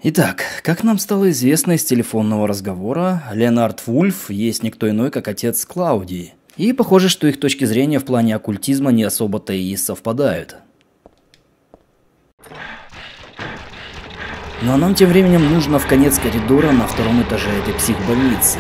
Итак, как нам стало известно из телефонного разговора, Леонард Вульф есть никто иной, как отец Клаудии. И похоже, что их точки зрения в плане оккультизма не особо-то и совпадают. Ну а нам тем временем нужно в конец коридора на втором этаже этой психбольницы.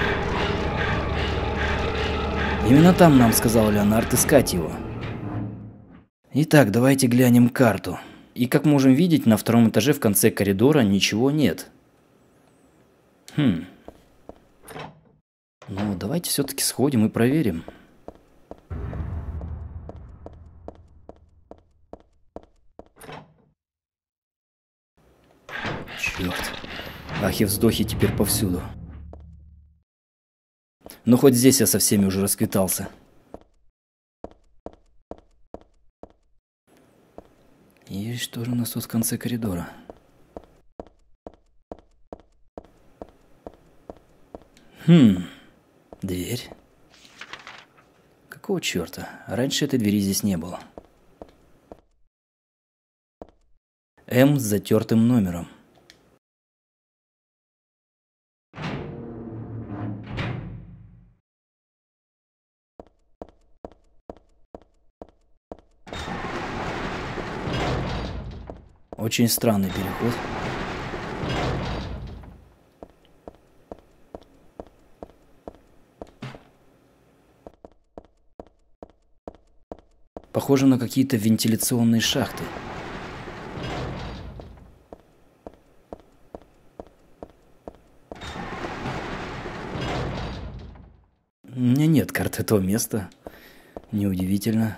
Именно там нам сказал Леонард искать его. Итак, давайте глянем карту. И как можем видеть, на втором этаже в конце коридора ничего нет. Ну, давайте все-таки сходим и проверим. Черт. Ахи-вздохи теперь повсюду. Но хоть здесь я со всеми уже расквитался. И что же у нас тут в конце коридора? Дверь. Какого черта? Раньше этой двери здесь не было. М с затертым номером. Очень странный переход. Похоже на какие-то вентиляционные шахты. У меня нет карты этого места. Неудивительно.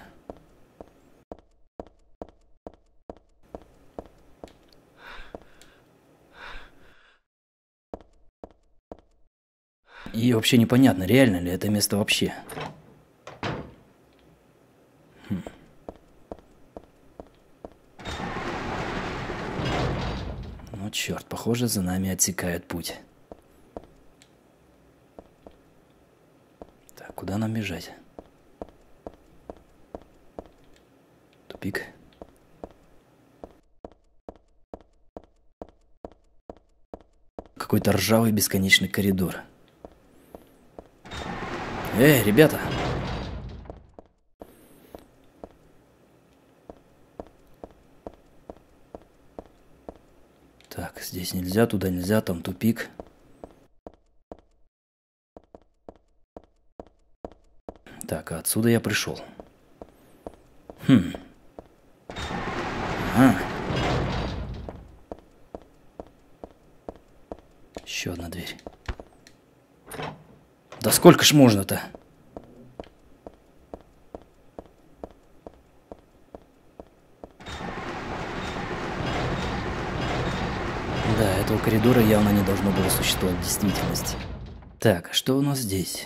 И вообще непонятно, реально ли это место вообще. Ну черт, похоже, за нами отсекают путь. Так, куда нам бежать? Тупик. Какой-то ржавый бесконечный коридор. Эй, ребята! Так, здесь нельзя, туда нельзя, там тупик. Так, а отсюда я пришел. Ага. Еще одна дверь. Да сколько ж можно-то? Да, этого коридора явно не должно было существовать в действительности. Так, а что у нас здесь?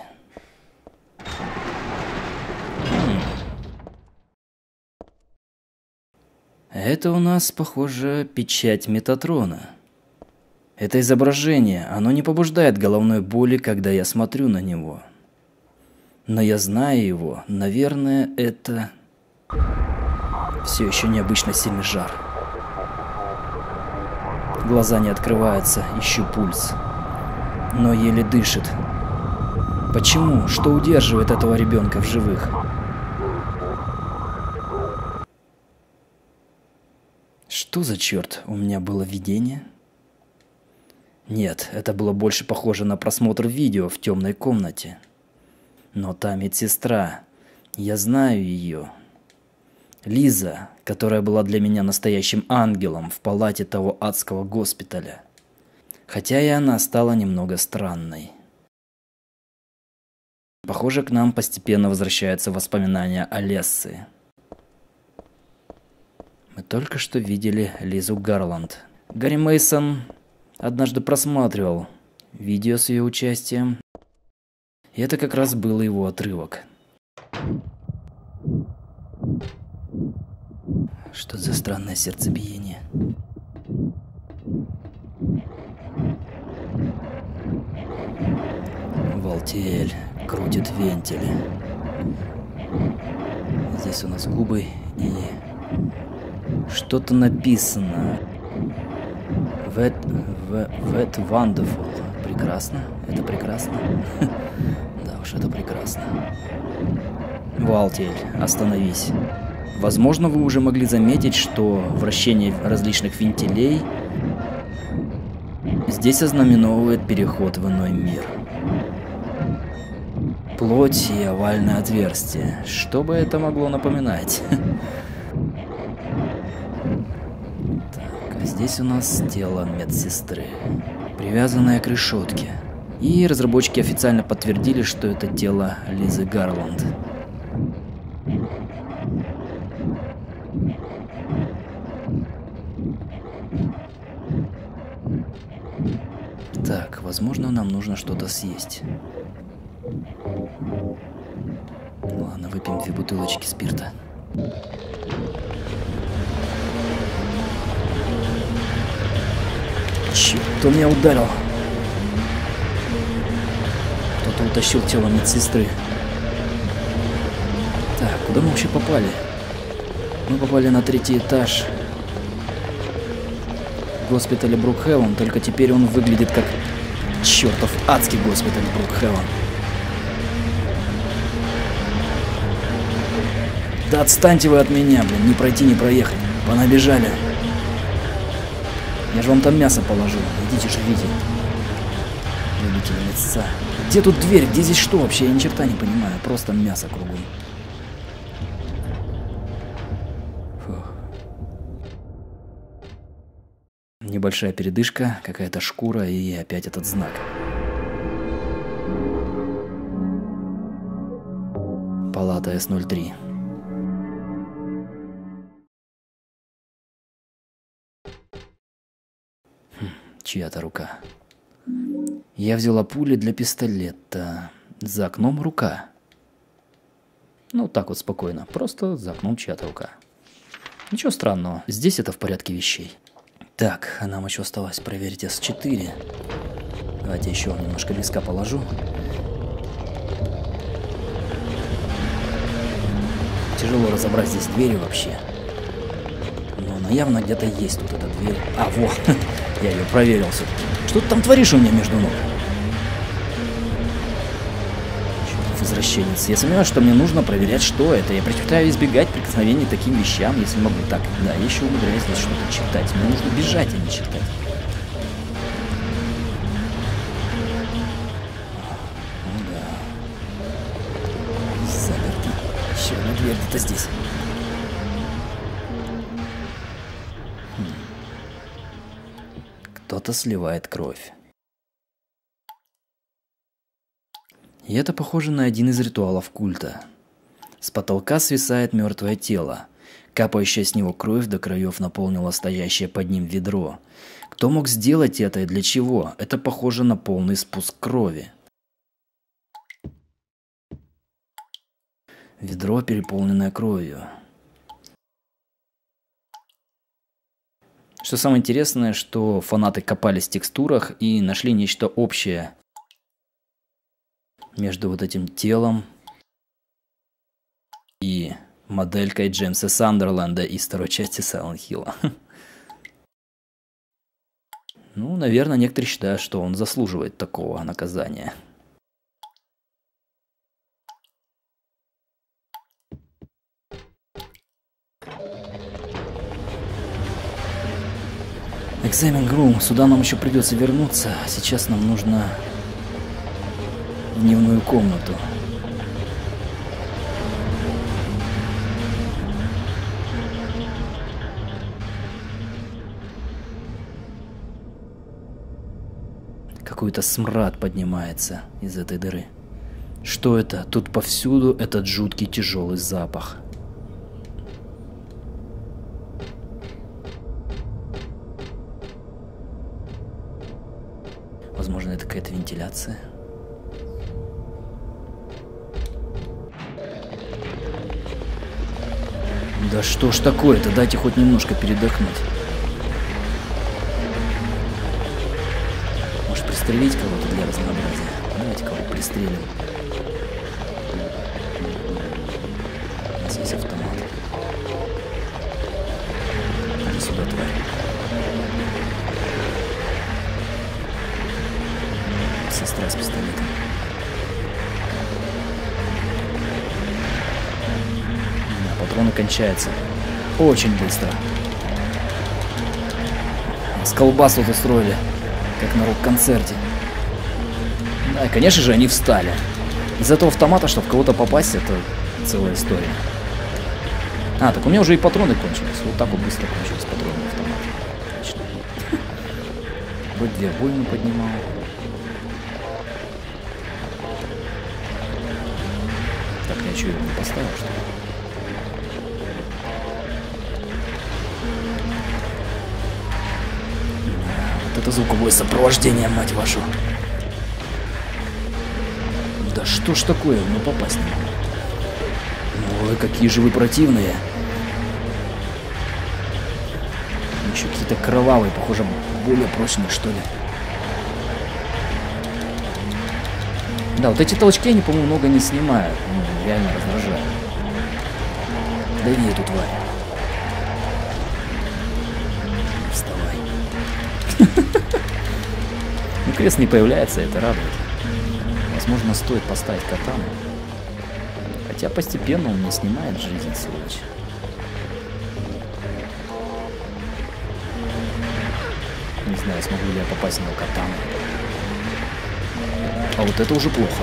Это у нас, похоже, печать Метатрона. Это изображение, оно не побуждает головной боли, когда я смотрю на него. Но я знаю его, наверное, это... Все еще необычно сильный жар. Глаза не открываются, ищу пульс. Но еле дышит. Почему? Что удерживает этого ребенка в живых? Что за черт? У меня было видение? Нет, это было больше похоже на просмотр видео в темной комнате. Но та медсестра, я знаю ее. Лиза, которая была для меня настоящим ангелом в палате того адского госпиталя. Хотя и она стала немного странной. Похоже, к нам постепенно возвращаются воспоминания о Лессе. Мы только что видели Лизу Гарланд. Гарри Мейсон однажды просматривал видео с ее участием. И это как раз был его отрывок. Что за странное сердцебиение? Валтиэль крутит вентили. Здесь у нас губы и что-то написано. That wonderful. Прекрасно. Это прекрасно. Да уж, это прекрасно. Валтиэль, остановись. Возможно, вы уже могли заметить, что вращение различных вентилей здесь ознаменовывает переход в иной мир. Плоть и овальное отверстие. Что бы это могло напоминать? Так, а здесь у нас тело медсестры, привязанное к решетке. И разработчики официально подтвердили, что это тело Лизы Гарланд. Так, возможно, нам нужно что-то съесть. Ладно, выпьем 2 бутылочки спирта. Черт, кто меня ударил? Кто-то утащил тело медсестры. Так, куда мы вообще попали? Мы попали на 3-й этаж госпиталя Брукхевен, только теперь он выглядит как чертов адский госпиталь Брукхевен. Да отстаньте вы от меня, блин, не пройти, не проехать. Понабежали. Я же вам там мясо положил, идите живите. Любители мяса. Где тут дверь, где здесь что вообще, я ни черта не понимаю, просто мясо кругом. Фух. Небольшая передышка, какая-то шкура и опять этот знак. Палата С-03. Чья-то рука. Я взяла пули для пистолета. За окном рука. Ну, так вот спокойно. Просто за окном чья-то рука. Ничего странного. Здесь это в порядке вещей. Так, а нам еще осталось проверить С4. Давайте еще немножко виска положу. Тяжело разобрать здесь двери вообще. Но она явно где-то есть тут эта дверь. А, вот. Я ее проверил все-таки. Что ты там творишь у меня между ног? Чертов извращенец. Я сомневаюсь, что мне нужно проверять, что это. Я предпочитаю избегать прикосновений к таким вещам, если могу. Так, да, я еще умудряюсь здесь что-то читать. Мне нужно бежать, а не читать. Ну да. Заперто. Еще одна дверь где-то здесь. Кто-то сливает кровь. И это похоже на один из ритуалов культа. С потолка свисает мертвое тело. Капающая с него кровь до краев наполнила стоящее под ним ведро. Кто мог сделать это и для чего? Это похоже на полный спуск крови. Ведро, переполненное кровью. Что самое интересное, что фанаты копались в текстурах и нашли нечто общее между вот этим телом и моделькой Джеймса Сандерленда из второй части Silent Hill. Ну, наверное, некоторые считают, что он заслуживает такого наказания. Examining Room. Сюда нам еще придется вернуться. Сейчас нам нужно в дневную комнату. Какой-то смрад поднимается из этой дыры. Что это? Тут повсюду этот жуткий тяжелый запах. Возможно, это какая-то вентиляция. Да что ж такое-то? Дайте хоть немножко передохнуть. Может, пристрелить кого-то для разнообразия? Давайте кого-то пристрелим. У нас есть автомат. Иди сюда, тварь. медсестра с пистолетом. Да, патроны кончаются. Очень быстро. С колбасу тут устроили, как на рок-концерте. Да, и, конечно же, они встали. Из этого автомата, чтобы в кого-то попасть, это целая история. А, так у меня уже и патроны кончились. Вот так вот быстро кончились патроны в автомате. Отлично. Вот 2 обоймы поднимал. Так, я что, его не поставил, что ли? Вот это звуковое сопровождение, мать вашу. Да что ж такое? Ну попасть не могу. Ой, какие же вы противные. Еще какие-то кровавые, похоже, более прочные, что ли. Да, вот эти толчки они, по-моему, много не снимают. Ну, реально раздражают. Дави эту тварь. Вставай. Ну, крест не появляется, это радует. Возможно, стоит поставить катану. Хотя постепенно он не снимает жизнь, сволочь. Не знаю, смогу ли я попасть на катану. А вот это уже плохо.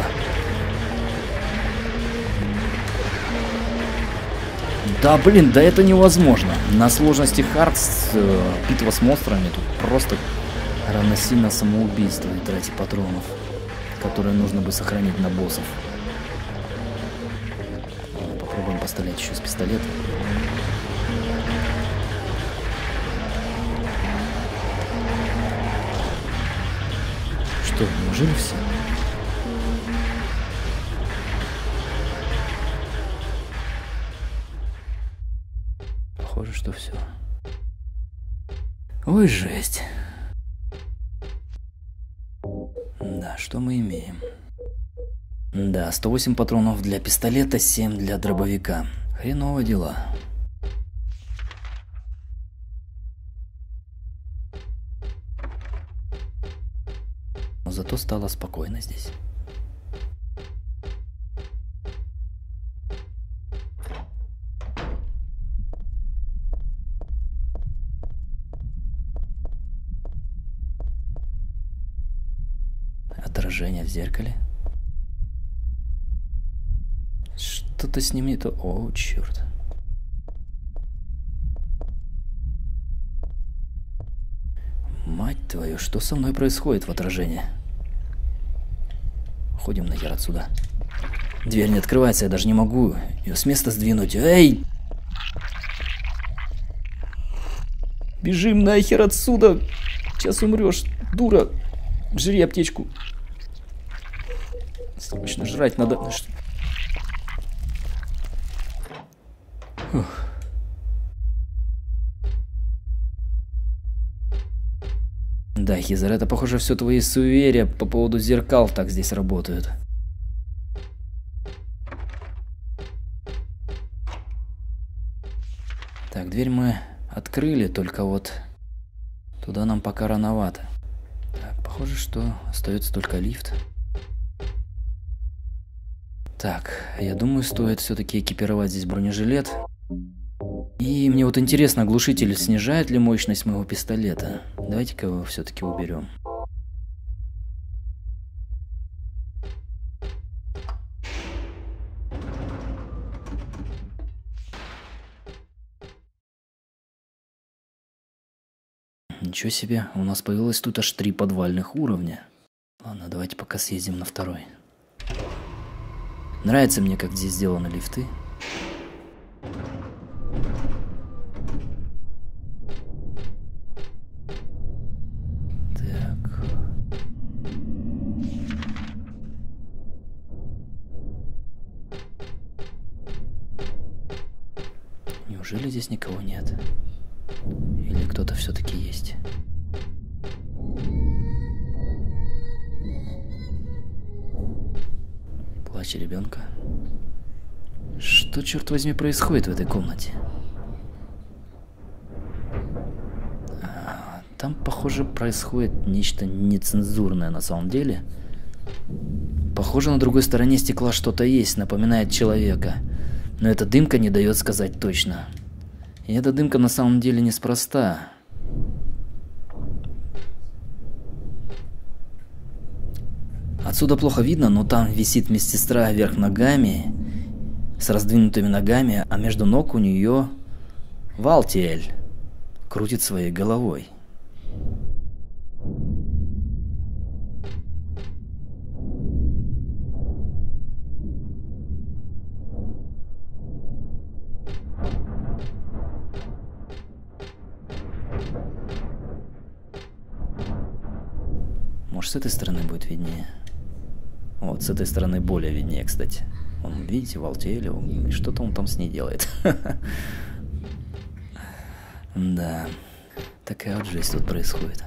Да, блин, да это невозможно. На сложности хард, битва с монстрами, тут просто равносильно самоубийству и трате патронов, которые нужно бы сохранить на боссов. Попробуем пострелять еще с пистолета. Что, неужели все? Похоже, что все. Ой, жесть. Да, что мы имеем? Да, 108 патронов для пистолета, 7 для дробовика. Хреново дела. Но зато стало спокойно здесь. Отражение в зеркале. Что-то с ним не то. О, черт. Мать твою, что со мной происходит в отражении? Ходим нахер отсюда. Дверь не открывается, я даже не могу ее с места сдвинуть. Эй! Бежим нахер отсюда! Сейчас умрешь, дура! Жри аптечку. Срочно жрать надо. Фух. Да, Хизер, это похоже все твои суеверия по поводу зеркал так здесь работают. Так, дверь мы открыли, только вот туда нам пока рановато. Так, похоже, что остается только лифт. Так, я думаю, стоит все-таки экипировать здесь бронежилет. И мне вот интересно, глушитель снижает ли мощность моего пистолета? Давайте-ка его все-таки уберем. Ничего себе, у нас появилось тут аж 3 подвальных уровня. Ладно, давайте пока съездим на 2-й. Нравится мне, как здесь сделаны лифты. Так. Неужели здесь никого нет? Или кто-то все-таки есть? Плач ребенка. Что, черт возьми, происходит в этой комнате? Там, похоже, происходит нечто нецензурное на самом деле. Похоже, на другой стороне стекла что-то есть, напоминает человека. Но эта дымка не дает сказать точно. И эта дымка на самом деле неспроста. Отсюда плохо видно, но там висит медсестра вверх ногами, с раздвинутыми ногами, а между ног у нее Валтиэль крутит своей головой. Может, с этой стороны будет виднее? Вот, с этой стороны более виднее, кстати. Вон, видите, Валтиэль, что-то он там с ней делает. Да, такая вот жизнь тут происходит.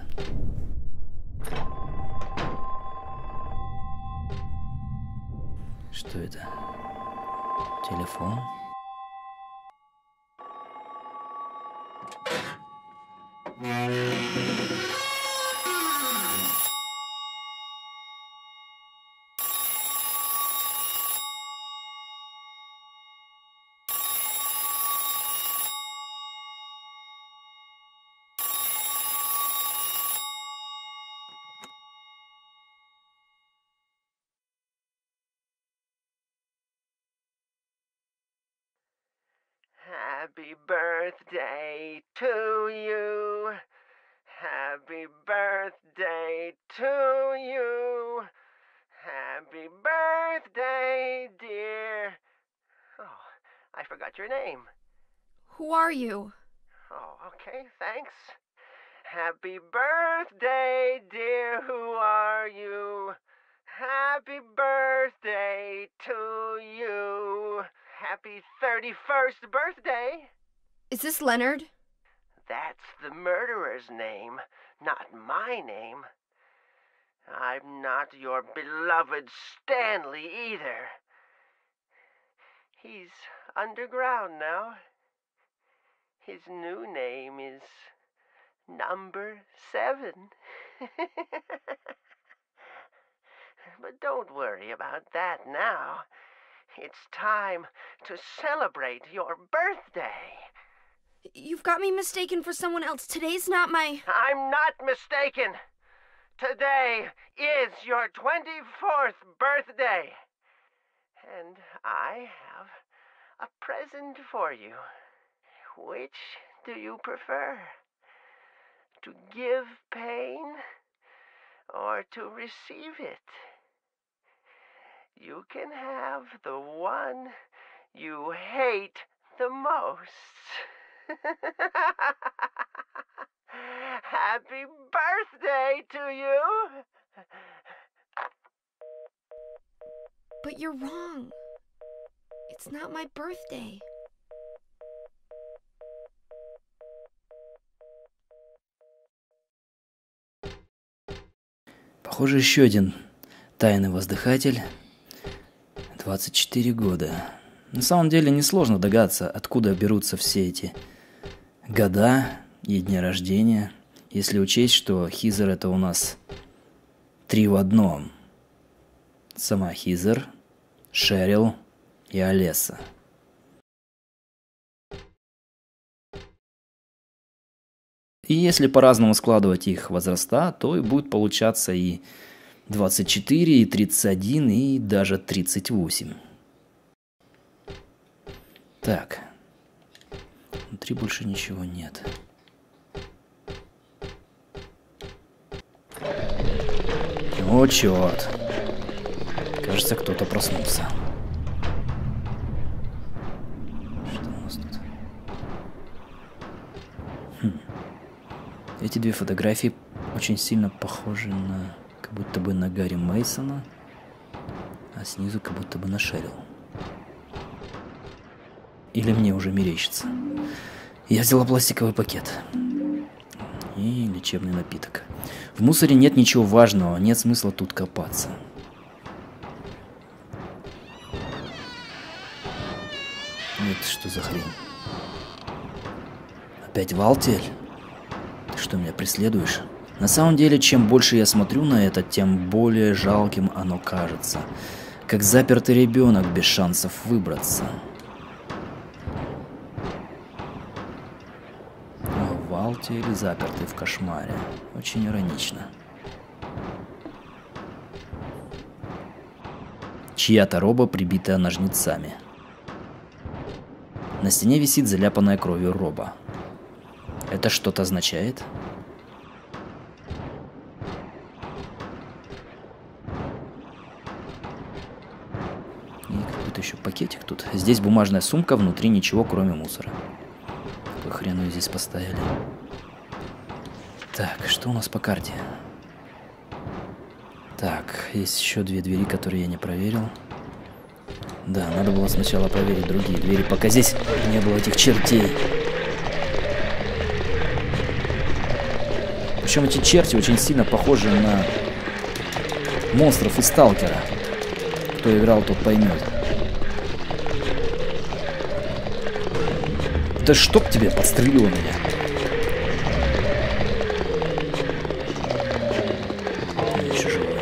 Что это? Телефон? Happy birthday to you. Happy birthday to you. Happy birthday, dear. Oh, I forgot your name. Who are you? Oh, okay, thanks. Happy birthday, dear. Who are you? Happy birthday to you. Happy 31st birthday. Is this Leonard? That's the murderer's name, not my name. I'm not your beloved Stanley either. He's underground now. His new name is Number 7. But don't worry about that now. It's time to celebrate your birthday. You've got me mistaken for someone else. Today's not my... I'm not mistaken. Today is your 24th birthday. And I have a present for you. Which do you prefer? To give pain or to receive it? You can have the one you hate the most. Happy birthday to you! But you're wrong. It's not my birthday. Похоже, еще один тайный воздыхатель. 24 года. На самом деле несложно догадаться, откуда берутся все эти года и дни рождения, если учесть, что Хизер это у нас 3 в одном. Сама Хизер, Шерил и Олеса. И если по-разному складывать их возраста, то и будет получаться и 24, и 31, и даже 38. Так. Внутри больше ничего нет. О, черт. Кажется, кто-то проснулся. Что у нас тут? Эти две фотографии очень сильно похожи на... как будто бы на Гарри Мейсона, а снизу как будто бы на Шерил. Или мне уже мерещится. Я взяла пластиковый пакет и лечебный напиток. В мусоре нет ничего важного, нет смысла тут копаться. Это что за хрень? Опять Валтиэль? Ты что, меня преследуешь? На самом деле, чем больше я смотрю на это, тем более жалким оно кажется. Как запертый ребенок без шансов выбраться. В Валте или запертый в кошмаре. Очень иронично. Чья-то роба, прибитая ножницами. На стене висит заляпанная кровью роба. Это что-то означает? И какой-то еще пакетик тут. Здесь бумажная сумка, внутри ничего, кроме мусора. Какую хрен ее здесь поставили? Так, что у нас по карте? Так, есть еще 2 двери, которые я не проверил. Да, надо было сначала проверить другие двери, пока здесь не было этих чертей. Причем эти черти очень сильно похожи на монстров из Сталкера. Кто играл, тот поймет. Да чтоб тебе, подстрелило меня. Я еще живой.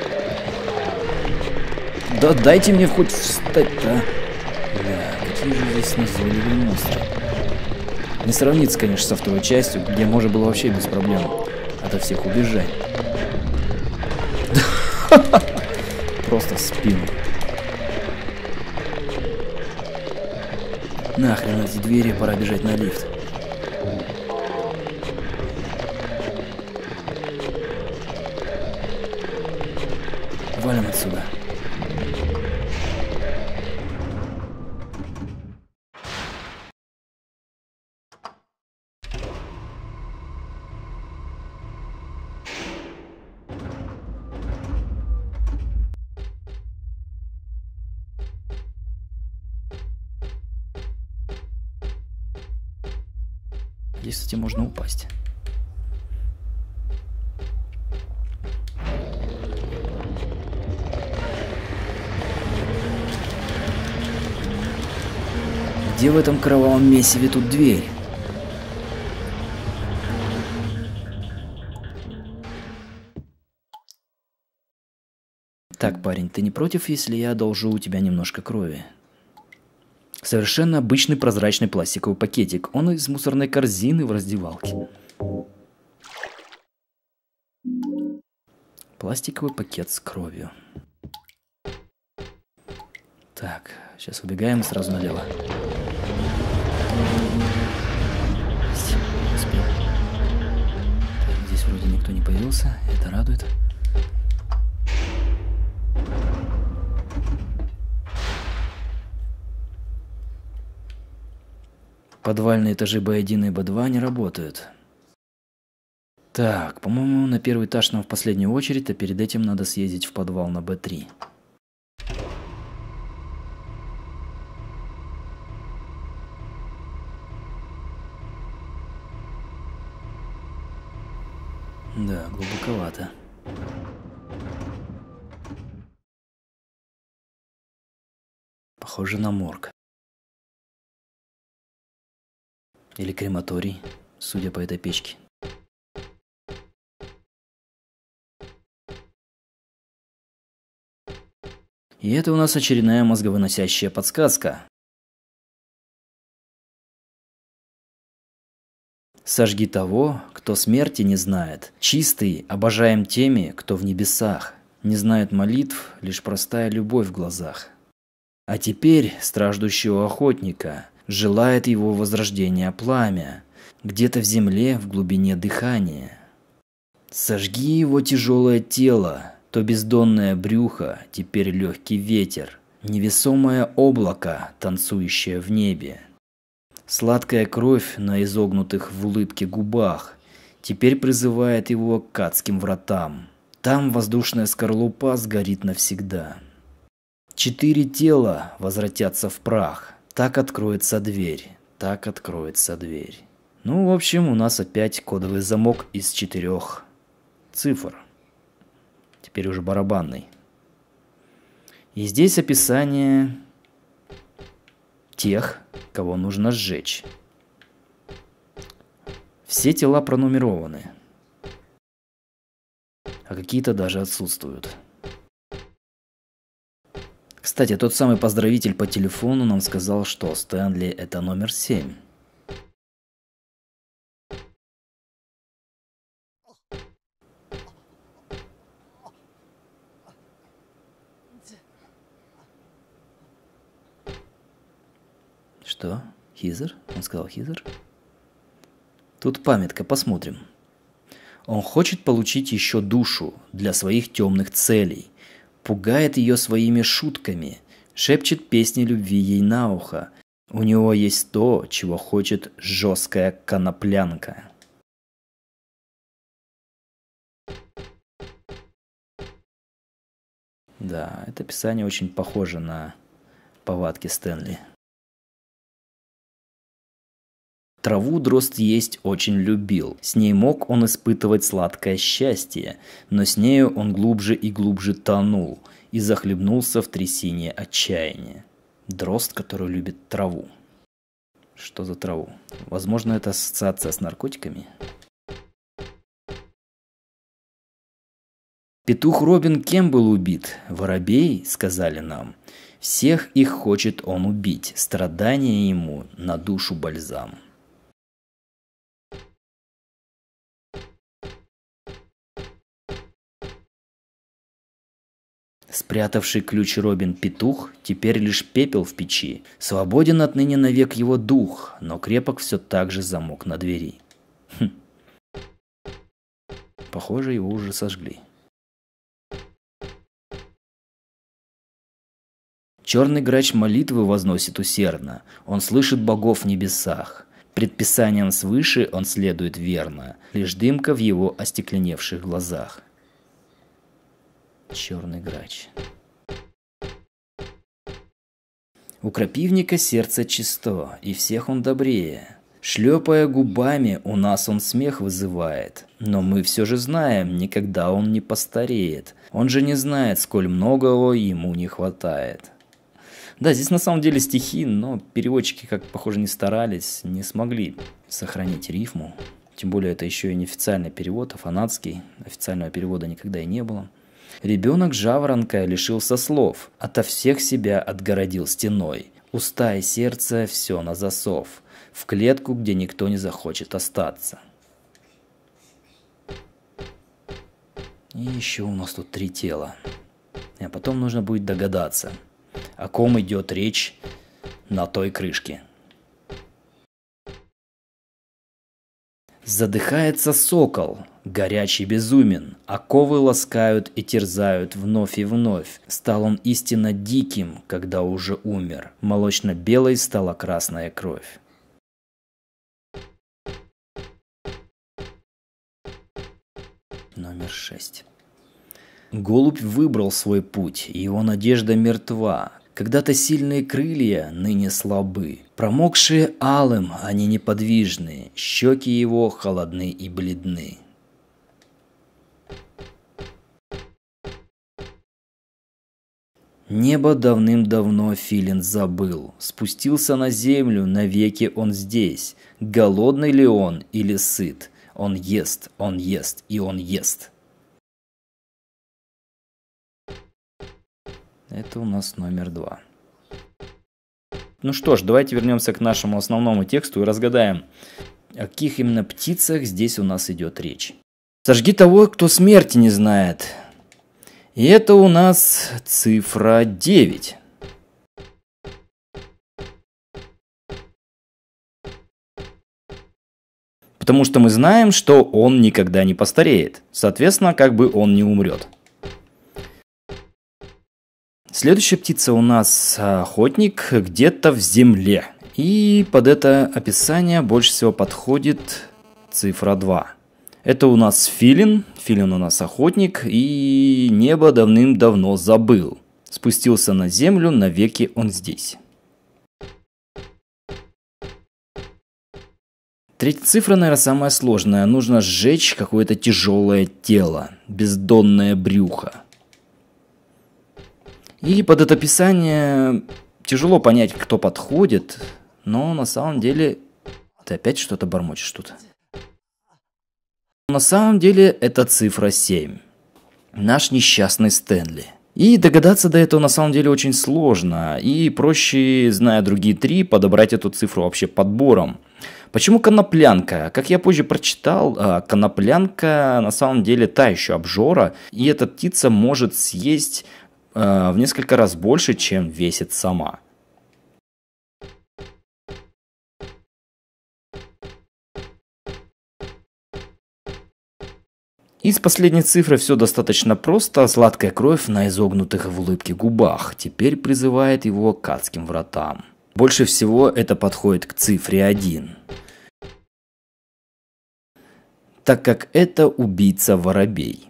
Да дайте мне хоть встать-то. Бля, какие же здесь назойливые монстры. Не сравнится, конечно, со второй частью, где можно было вообще без проблем ото всех убежать. Просто в спину. Нахрен эти двери, пора бежать на лифт. Валим отсюда. Здесь, кстати, можно упасть. Где в этом кровавом месиве тут дверь? Так, парень, ты не против, если я одолжу у тебя немножко крови? Совершенно обычный прозрачный пластиковый пакетик. Он из мусорной корзины в раздевалке. Пластиковый пакет с кровью. Так, сейчас убегаем сразу налево. Успел. Так, здесь вроде никто не появился, это радует. Подвальные этажи Б1 и Б2 не работают. Так, по-моему, на первый этаж нам в последнюю очередь, а перед этим надо съездить в подвал на Б3. Да, глубоковато. Похоже на морг. Или крематорий, судя по этой печке. И это у нас очередная мозговыносящая подсказка. Сожги того, кто смерти не знает. Чистый обожаем теми, кто в небесах. Не знают молитв, лишь простая любовь в глазах. А теперь страждущего охотника желает его возрождения пламя, где-то в земле, в глубине дыхания. Сожги его тяжелое тело, то бездонное брюхо, теперь легкий ветер, невесомое облако, танцующее в небе. Сладкая кровь на изогнутых в улыбке губах теперь призывает его к адским вратам. Там воздушная скорлупа сгорит навсегда. 4 тела возвратятся в прах. Так откроется дверь, так откроется дверь. Ну, в общем, у нас опять кодовый замок из 4 цифр. Теперь уже барабанный. И здесь описание тех, кого нужно сжечь. Все тела пронумерованы. а какие-то даже отсутствуют. Кстати, тот самый поздравитель по телефону нам сказал, что Стэнли – это номер 7. Что? Хизер? Он сказал Хизер? Тут памятка, посмотрим. Он хочет получить еще душу для своих темных целей, пугает ее своими шутками, шепчет песни любви ей на ухо. У него есть то, чего хочет жесткая коноплянка. Да, это описание очень похоже на повадки Стэнли. Траву дрозд есть очень любил, с ней мог он испытывать сладкое счастье, но с нею он глубже и глубже тонул и захлебнулся в трясине отчаяния. Дрозд, который любит траву. Что за траву? Возможно, это ассоциация с наркотиками? Петух Робин кем был убит? Воробей, сказали нам. Всех их хочет он убить, страдания ему на душу бальзам. Спрятавший ключ Робин петух, теперь лишь пепел в печи. Свободен отныне навек его дух, но крепок все так же замок на двери. Похоже, его уже сожгли. Черный грач молитвы возносит усердно, он слышит богов в небесах. Предписаниям свыше он следует верно, лишь дымка в его остекленевших глазах. Черный грач. У крапивника сердце чисто, и всех он добрее. Шлепая губами, у нас он смех вызывает. Но мы все же знаем, никогда он не постареет. Он же не знает, сколь многого ему не хватает. Да, здесь на самом деле стихи, но переводчики, как похоже, не старались, не смогли сохранить рифму. Тем более это еще и неофициальный перевод, а фанатский. Официального перевода никогда и не было. Ребенок жаворонка лишился слов, ото всех себя отгородил стеной. Уста и сердце все на засов, в клетку, где никто не захочет остаться. И еще у нас тут 3 тела. А потом нужно будет догадаться, о ком идет речь на той крышке. Задыхается сокол, горячий безумен, оковы ласкают и терзают вновь и вновь. Стал он истинно диким, когда уже умер, молочно-белой стала красная кровь. Номер 6. Голубь выбрал свой путь, и его надежда мертва. Когда-то сильные крылья, ныне слабы. Промокшие алым, они неподвижны, щеки его холодны и бледны. Небо давным-давно филин забыл, спустился на землю, навеки он здесь. Голодный ли он или сыт? Он ест, и он ест. Это у нас номер 2. Ну что ж, давайте вернемся к нашему основному тексту и разгадаем, о каких именно птицах здесь у нас идет речь. Сожги того, кто смерти не знает. И это у нас цифра 9. Потому что мы знаем, что он никогда не постареет. Соответственно, как бы он не умрет. Следующая птица у нас охотник где-то в земле. И под это описание больше всего подходит цифра 2. Это у нас филин. Филин у нас охотник. И небо давным-давно забыл. Спустился на землю, навеки он здесь. Третья цифра, наверное, самая сложная. Нужно сжечь какое-то тяжелое тело. Бездонное брюхо. И под это описание тяжело понять, кто подходит, но на самом деле... Ты опять что-то бормочешь тут. На самом деле это цифра 7. Наш несчастный Стэнли. И догадаться до этого на самом деле очень сложно. И проще, зная другие три, подобрать эту цифру вообще подбором. Почему коноплянка? Как я позже прочитал, коноплянка на самом деле та еще обжора. И эта птица может съесть в несколько раз больше, чем весит сама. И с последней цифрой все достаточно просто. Сладкая кровь на изогнутых в улыбке губах теперь призывает его к адским вратам. Больше всего это подходит к цифре 1. Так как это убийца-воробей.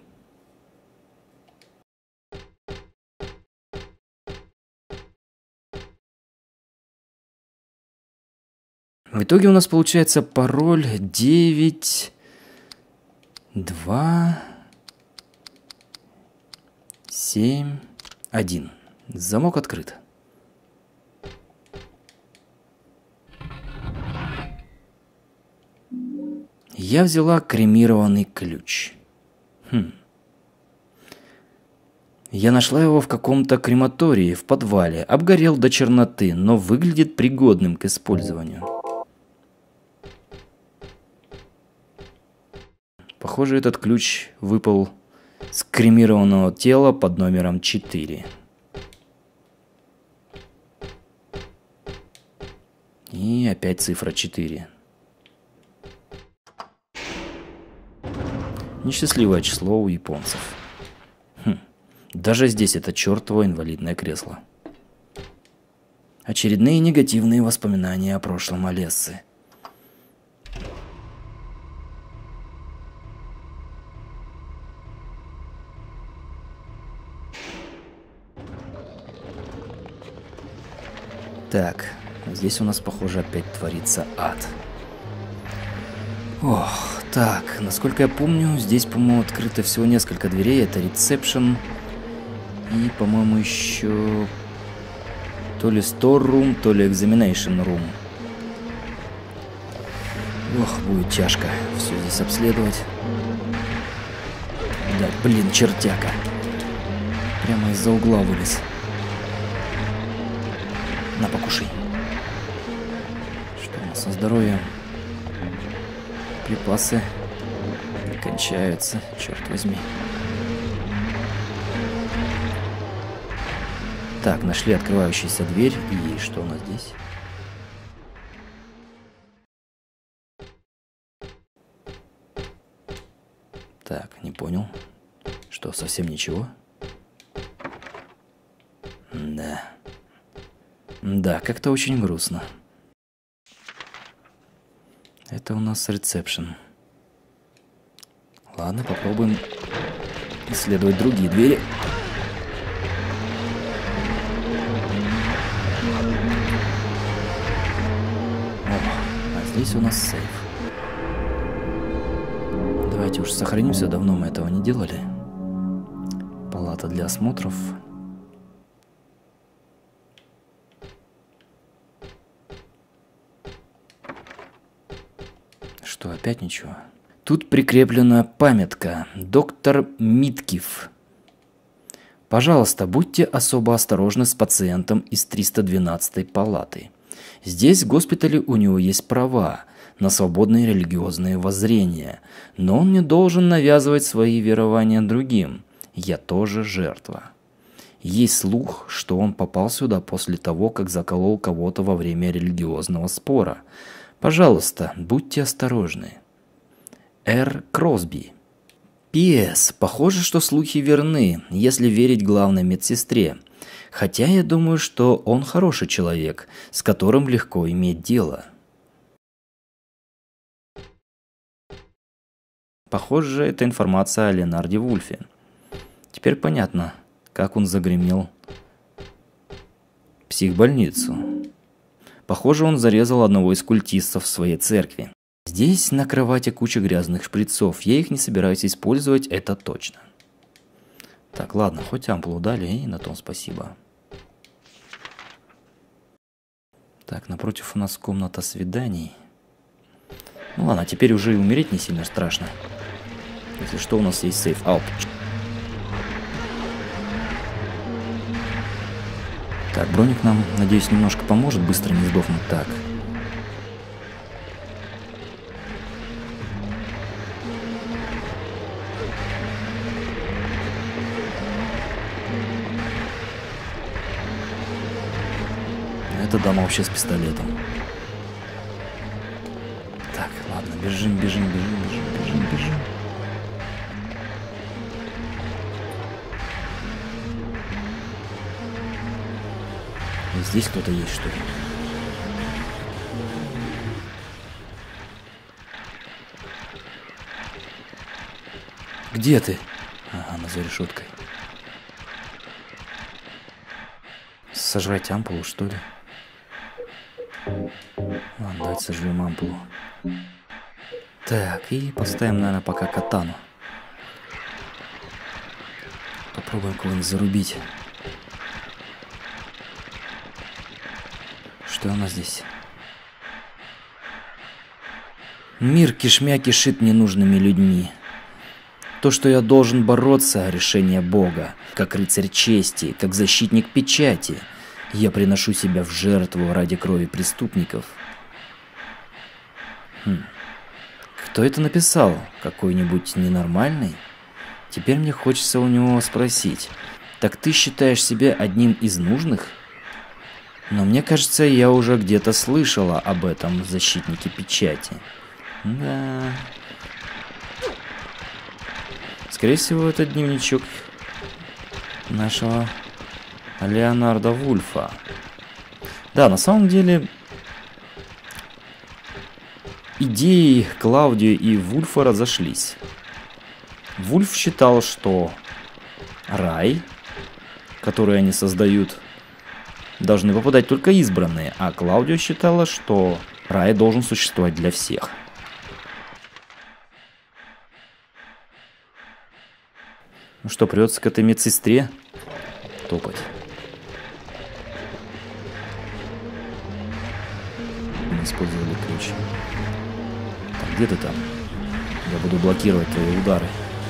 В итоге у нас получается пароль 9... 2, 7, 1. Замок открыт. Я взяла кремированный ключ. Я нашла его в каком-то крематории в подвале. Обгорел до черноты, но выглядит пригодным к использованию. Похоже, этот ключ выпал с кремированного тела под номером 4. И опять цифра 4. Несчастливое число у японцев. Даже здесь это чертово инвалидное кресло. Очередные негативные воспоминания о прошлом Олессы. Так, здесь у нас, похоже, опять творится ад. Ох, так, насколько я помню, здесь, по-моему, открыто всего несколько дверей. Это ресепшн и, по-моему, еще то ли store room, то ли examination room. Ох, будет тяжко все здесь обследовать. Да, блин, чертяка. Прямо из-за угла вылез. На, покушай. Что у нас со здоровьем? Припасы кончаются, черт возьми. Так, нашли открывающуюся дверь. И что у нас здесь? Так, не понял. Что, совсем ничего? Да. Да, как-то очень грустно. Это у нас ресепшн. Ладно, попробуем исследовать другие двери. А здесь у нас сейф. Давайте уж сохранимся, давно мы этого не делали. Палата для осмотров. Что, опять ничего? Тут прикреплена памятка. Доктор Миткив. Пожалуйста, будьте особо осторожны с пациентом из 312-й палаты. Здесь, в госпитале, у него есть права на свободные религиозные воззрения, но он не должен навязывать свои верования другим. Я тоже жертва. Есть слух, что он попал сюда после того, как заколол кого-то во время религиозного спора. Пожалуйста, будьте осторожны. Р. Кросби. П.С. Похоже, что слухи верны, если верить главной медсестре. Хотя я думаю, что он хороший человек, с которым легко иметь дело. Похоже, это информация о Ленарде Вульфе. Теперь понятно, как он загремел в психбольницу. Похоже, он зарезал одного из культистов в своей церкви. Здесь на кровати куча грязных шприцов. Я их не собираюсь использовать, это точно. Так, ладно, хоть ампулу дали, и на том спасибо. Так, напротив у нас комната свиданий. Ну ладно, теперь уже и умереть не сильно страшно. Если что, у нас есть сейф. Ау. Так, броник нам, надеюсь, немножко поможет быстро не сдохнуть. Так. Это дама вообще с пистолетом. Так, ладно, бежим. И здесь кто-то есть, что ли? Где ты? Ага, она за решеткой. Сожрать ампулу, что ли? Ладно, давайте сожрем ампулу. Так, и поставим, наверное, пока катану. Попробуем кого-нибудь зарубить. Что у нас здесь? Мир кишмя кишит ненужными людьми. То, что я должен бороться, решение Бога, как рыцарь чести, как защитник печати. Я приношу себя в жертву ради крови преступников. Кто это написал? Какой-нибудь ненормальный? Теперь мне хочется у него спросить. Так ты считаешь себя одним из нужных? Но мне кажется, я уже где-то слышала об этом защитнике печати. Да. Скорее всего, это дневничок нашего Леонарда Вульфа. Да, на самом деле, идеи Клаудио и Вульфа разошлись. Вульф считал, что рай, который они создают, должны попадать только избранные, а Клаудио считала, что рай должен существовать для всех. Ну что, придется к этой медсестре топать. Мы использовали ключ. Так, где ты там? Я буду блокировать твои удары.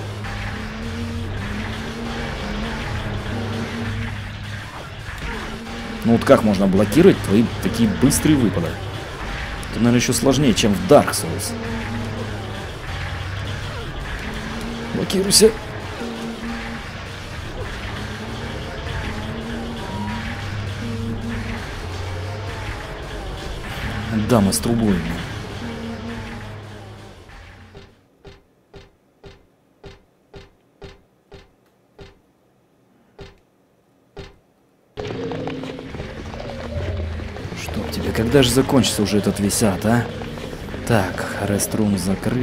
Ну вот как можно блокировать твои такие быстрые выпады? Это, наверное, еще сложнее, чем в Dark Souls. Блокируйся. Дама с трубой. Чтоб тебе, когда же закончится уже этот весь ад, а? Так, реструм закрыт.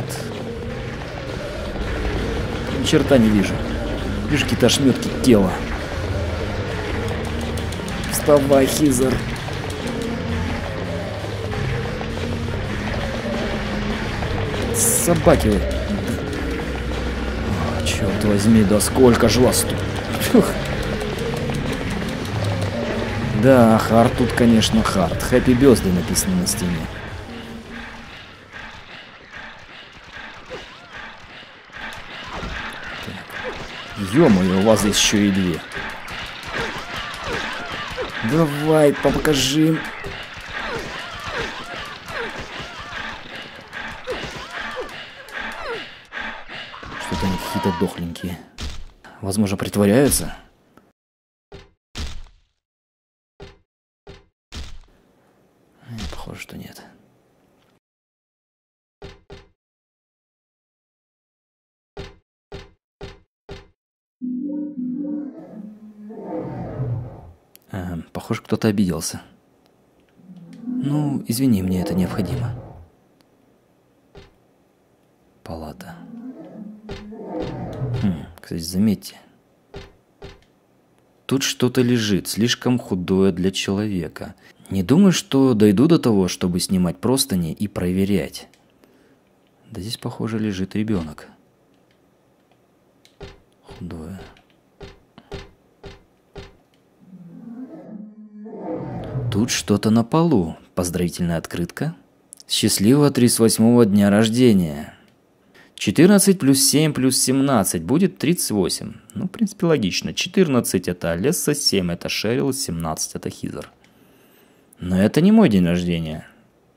Ни черта не вижу. Вижу какие-то ошметки тела. Вставай, Хизер. Собаки вы. О, черт возьми, да сколько же вас тут. Фух. Да, хард тут, конечно, хард. Happy Birthday написано на стене. Ё-моё, у вас здесь еще и две. Давай, покажи им. Что-то они какие-то дохленькие. Возможно, притворяются? Похоже, что нет. Похоже, кто-то обиделся. Ну, извини, мне это необходимо. Палата. Кстати, заметьте. Тут что-то лежит, слишком худое для человека. Не думаю, что дойду до того, чтобы снимать простыни и проверять. Да здесь, похоже, лежит ребенок. Худое. Тут что-то на полу. Поздравительная открытка. Счастливого 38-го дня рождения. 14 плюс 7 плюс 17 будет 38. Ну, в принципе, логично. 14 это Олесса, 7 это Шерил, 17 это Хизер. Но это не мой день рождения.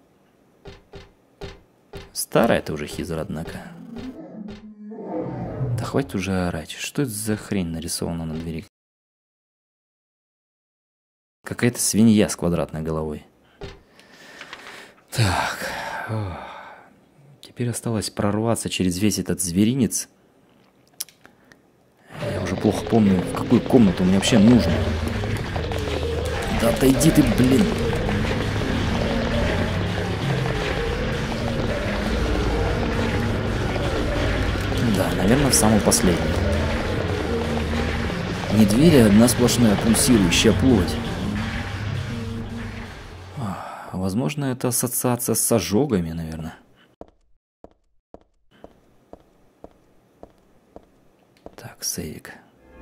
Старая ты уже, Хизер, однако. Да хватит уже орать. Что это за хрень нарисована на двери? Какая-то свинья с квадратной головой. Так. Теперь осталось прорваться через весь этот зверинец. Я уже плохо помню, в какую комнату мне вообще нужно. Да отойди ты, блин. Да, наверное, в самую последнюю. Не двери, а одна сплошная пульсирующая плоть. Возможно, это ассоциация с ожогами, наверное. Так, сейвик.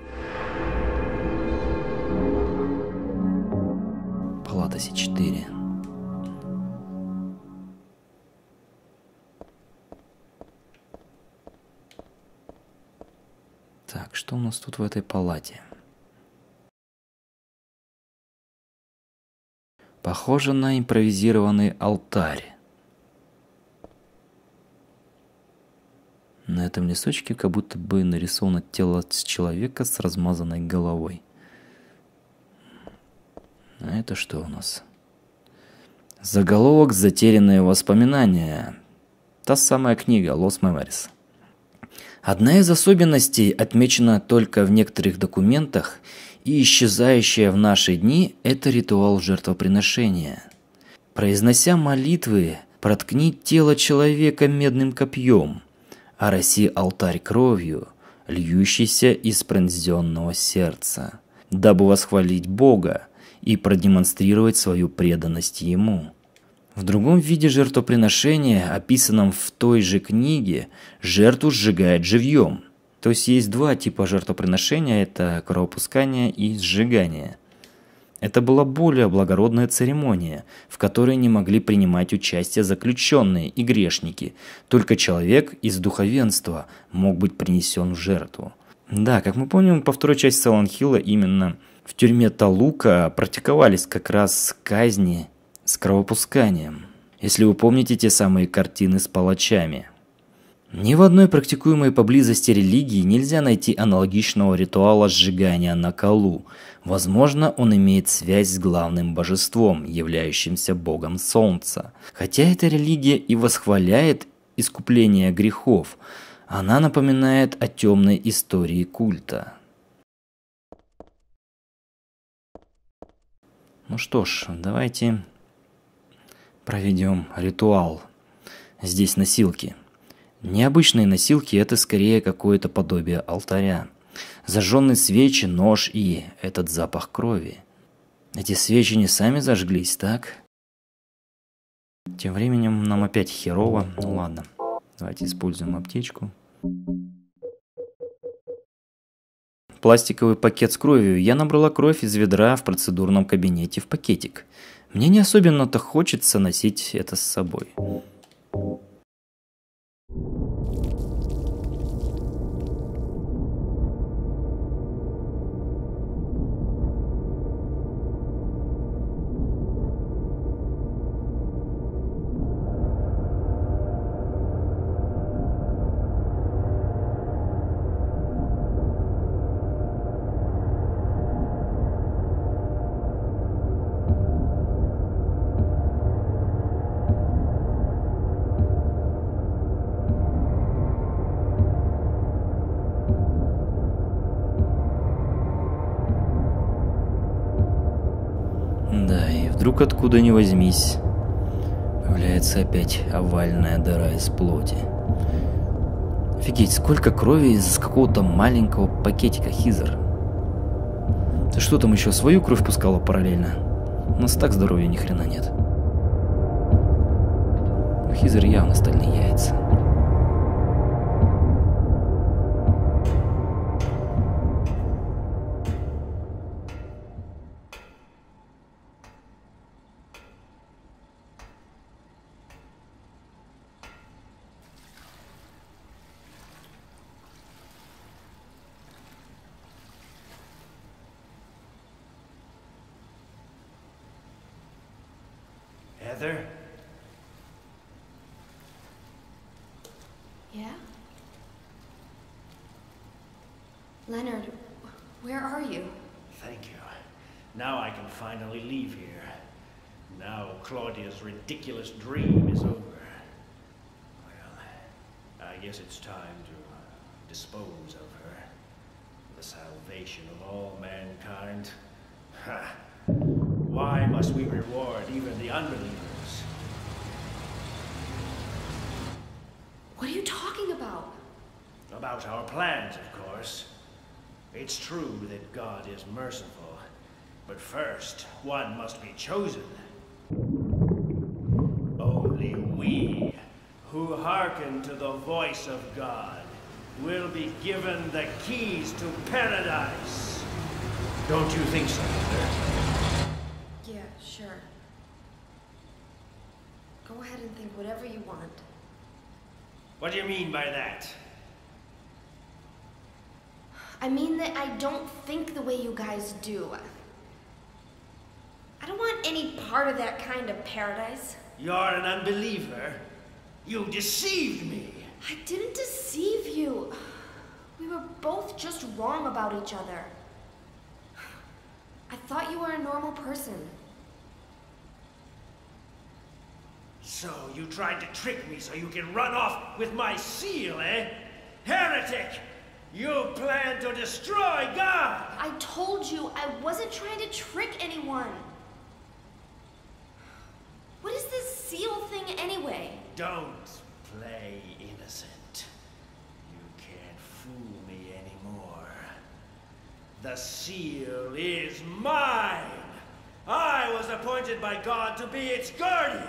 Палата С4. Так, что у нас тут в этой палате? Похоже на импровизированный алтарь. На этом листочке как будто бы нарисовано тело человека с размазанной головой. А это что у нас? Заголовок «Затерянные воспоминания». Та самая книга Lost Memories. Одна из особенностей, отмечена только в некоторых документах и исчезающая в наши дни, это ритуал жертвоприношения. Произнося молитвы, проткни тело человека медным копьем, ороси алтарь кровью, льющейся из пронзенного сердца, дабы восхвалить Бога и продемонстрировать свою преданность Ему. В другом виде жертвоприношения, описанном в той же книге, жертву сжигают живьем. То есть два типа жертвоприношения – это кровопускание и сжигание. Это была более благородная церемония, в которой не могли принимать участие заключенные и грешники. Только человек из духовенства мог быть принесен в жертву. Да, как мы помним, по второй части Silent Hill'а именно в тюрьме Талука практиковались как раз казни с кровопусканием, если вы помните те самые картины с палачами. Ни в одной практикуемой поблизости религии нельзя найти аналогичного ритуала сжигания на колу. Возможно, он имеет связь с главным божеством, являющимся богом солнца. Хотя эта религия и восхваляет искупление грехов, она напоминает о темной истории культа. Ну что ж, давайте проведем ритуал. Здесь носилки. Необычные носилки – это скорее какое-то подобие алтаря. Зажженные свечи, нож и этот запах крови. Эти свечи не сами зажглись, так? Тем временем нам опять херово. Ну ладно, давайте используем аптечку. Пластиковый пакет с кровью. Я набрала кровь из ведра в процедурном кабинете в пакетик. Мне не особенно-то хочется носить это с собой. Да, и вдруг откуда ни возьмись, появляется опять овальная дыра из плоти. Офигеть, сколько крови из какого-то маленького пакетика, Хизер. Ты что там еще, свою кровь пускала параллельно? У нас так здоровья ни хрена нет. У Хизер явно стальные яйца. Heather? Yeah? Leonard, where are you? Thank you. Now I can finally leave here. Now Claudia's ridiculous dream is over. Well, I guess it's time to dispose of her. The salvation of all mankind. Ha! Why must we reward even the unbelievers? What are you talking about? About our plans, of course. It's true that God is merciful, but first, one must be chosen. Only we, who hearken to the voice of God, will be given the keys to paradise. Don't you think so, Heather? Yeah, sure. Go ahead and think whatever you want. What do you mean by that? I mean that I don't think the way you guys do. I don't want any part of that kind of paradise. You're an unbeliever. You deceived me. I didn't deceive you. We were both just wrong about each other. I thought you were a normal person. So you tried to trick me so you can run off with my seal, eh? Heretic! You plan to destroy God! I told you I wasn't trying to trick anyone. What is this seal thing anyway? Don't play innocent. You can't fool me anymore. The seal is mine! I was appointed by God to be its guardian!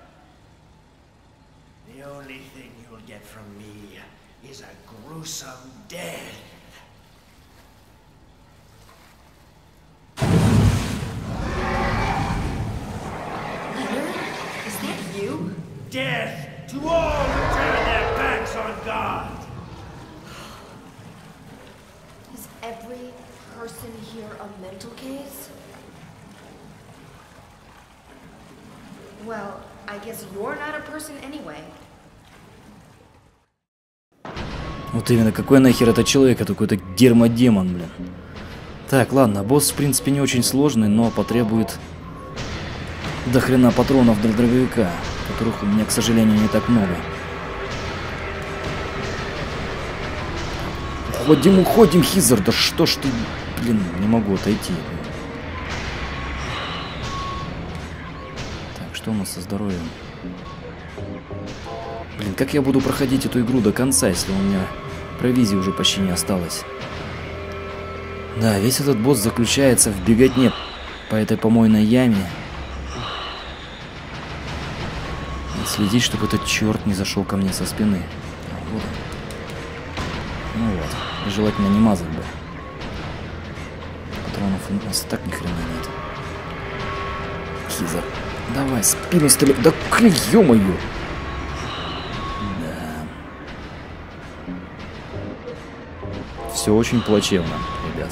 The only thing you'll get from me is a gruesome death. Leonard, is that you? Death to all who turn their backs on God! Is every person here a mental case? Well, I guess you're not a person anyway. Вот именно, какой нахер это человек, это какой-то дерьмодемон, блин. Так, ладно, босс в принципе не очень сложный, но потребует до хрена патронов для дробовика, которых у меня, к сожалению, не так много. Уходим, уходим, Хизер, да что ж ты, блин, не могу отойти. Так, что у нас со здоровьем? Блин, как я буду проходить эту игру до конца, если у меня провизии уже почти не осталось? Да, весь этот босс заключается в беготне по этой помойной яме. И следить, чтобы этот черт не зашел ко мне со спины. Вот. Ну вот, и желательно не мазать бы. Патронов у нас так ни хрена нет. Хизер, давай, спину стреляй. Да ё-моё! Все очень плачевно, ребят.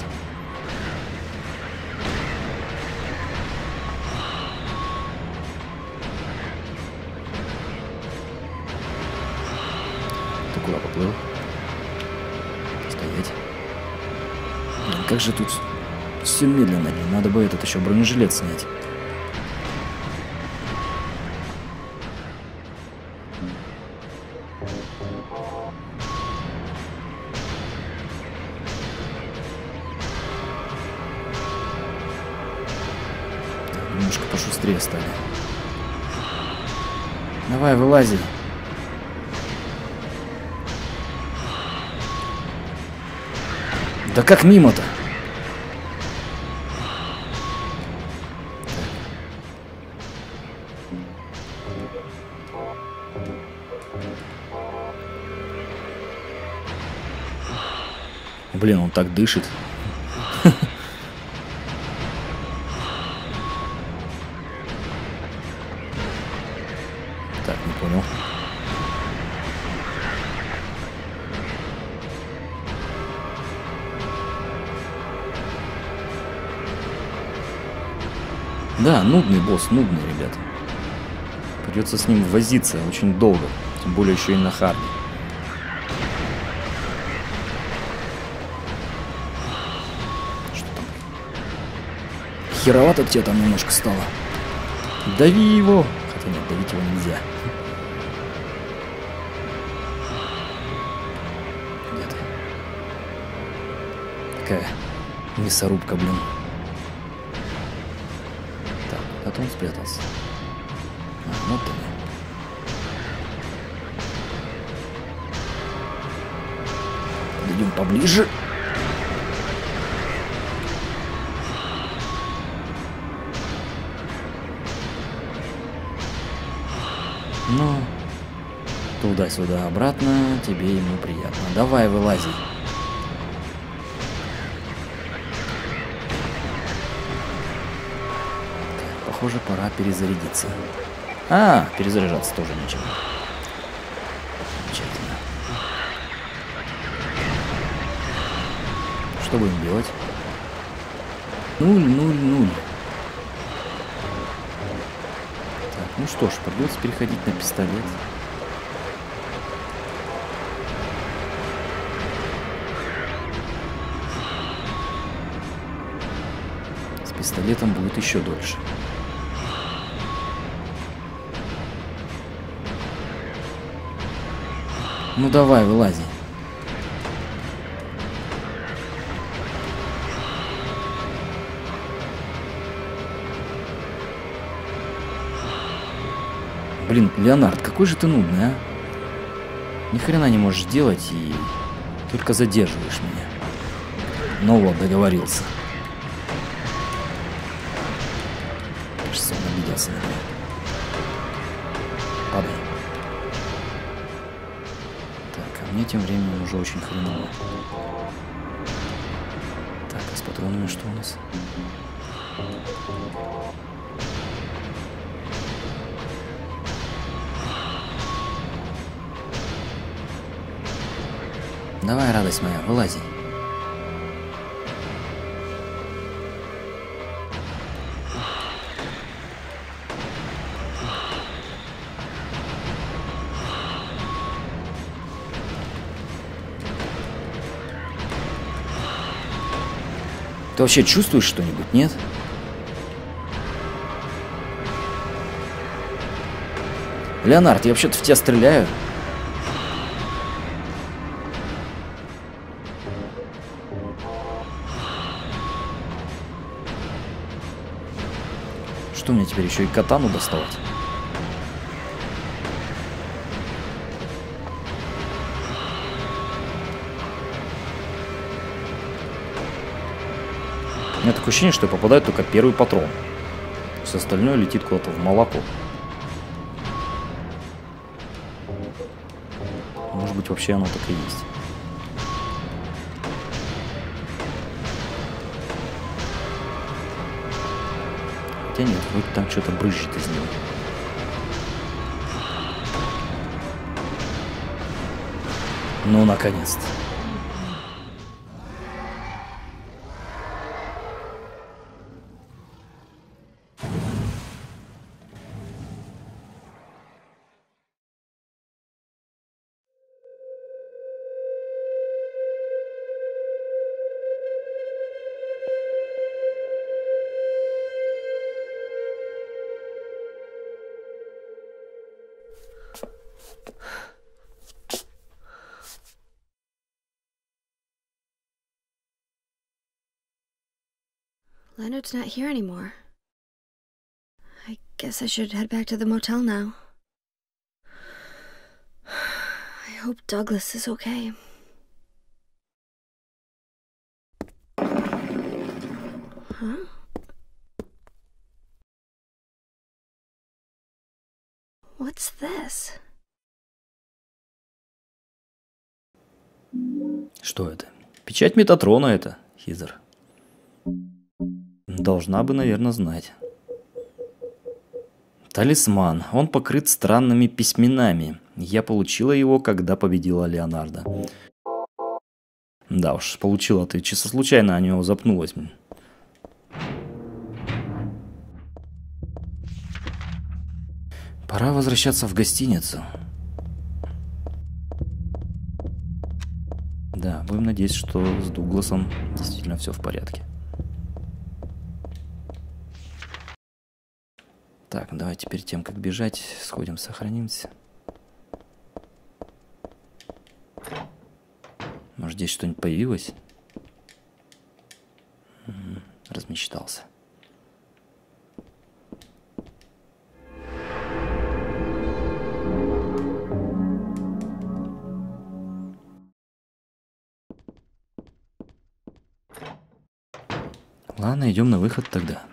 Ты куда поплыл? Стоять. Блин, как же тут все медленно, блин. Надо бы этот еще бронежилет снять. Немножко пошустрее стали. Давай, вылази. Да как мимо-то? Блин, он так дышит. Так, не понял. Да, нудный босс, нудный, ребята. Придется с ним возиться очень долго. Тем более еще и на харде. Что там? Херовато тебе там немножко стало. Дави его. Хотя нет, давить его нельзя. Где ты? Такая мясорубка, блин. Так, куда-то он спрятался. А, вот он. Подойдем поближе. Ну, туда-сюда, обратно, тебе ему приятно. Давай, вылази. Так, похоже, пора перезарядиться. А, перезаряжаться тоже нечего. Замечательно. Что будем делать? 0-0-0. Так, ну что ж, придется переходить на пистолет. С пистолетом будет еще дольше. Ну давай, вылази. Блин, Леонард, какой же ты нудный, а? Ни хрена не можешь делать и только задерживаешь меня. Ну вот, договорился. Кажется, он обиделся на меня. Падай. Так, а мне тем временем уже очень хреново. Так, а с патронами что у нас? Давай, радость моя, вылази. Ты вообще чувствуешь что-нибудь, нет? Леонард, я вообще-то в тебя стреляю. Что мне теперь еще и катану доставать? У меня такое ощущение, что попадает только первый патрон. Все остальное летит куда-то в молоко. Может быть, вообще оно так и есть. Хотя нет, вроде там что-то брызжет из него. Ну, наконец-то. Leonard's not here anymore. I guess I should head back to the motel now. I hope Douglas is okay. Huh? What's this? Что это? Печать Метатрона это, Хизер. Должна бы, наверное, знать. Талисман. Он покрыт странными письменами. Я получила его, когда победила Леонардо. Да уж, получила ты. Чисто случайно о него запнулась. Пора возвращаться в гостиницу. Да, будем надеяться, что с Дугласом действительно все в порядке. Так, давайте перед тем, как бежать, сходим, сохранимся. Может, здесь что-нибудь появилось? Размечтался. Ладно, идем на выход тогда.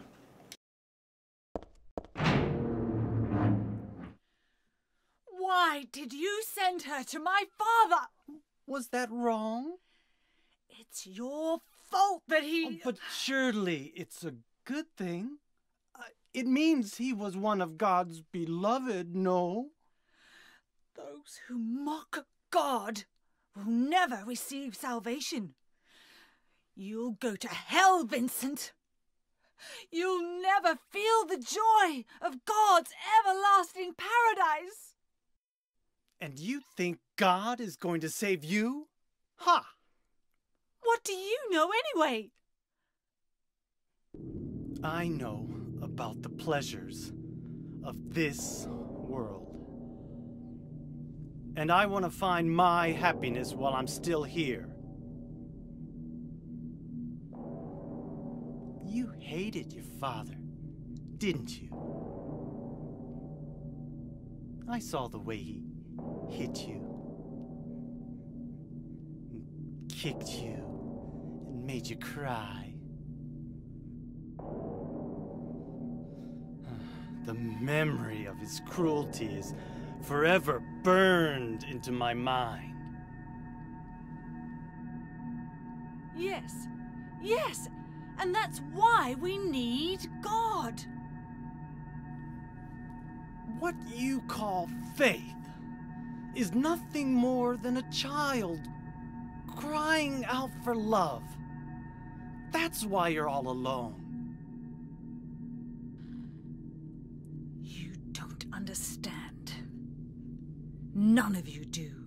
Why did you send her to my father? Was that wrong? It's your fault that he... But surely it's a good thing. It means he was one of God's beloved, no? Those who mock God will never receive salvation. You'll go to hell, Vincent. You'll never feel the joy of God's everlasting paradise. And you think God is going to save you? Ha! What do you know anyway? I know about the pleasures of this world. And I want to find my happiness while I'm still here. You hated your father, didn't you? I saw the way he hit you, and kicked you, and made you cry. The memory of his cruelty is forever burned into my mind. Yes, yes, and that's why we need God. What you call faith is nothing more than a child crying out for love. That's why you're all alone. You don't understand. None of you do.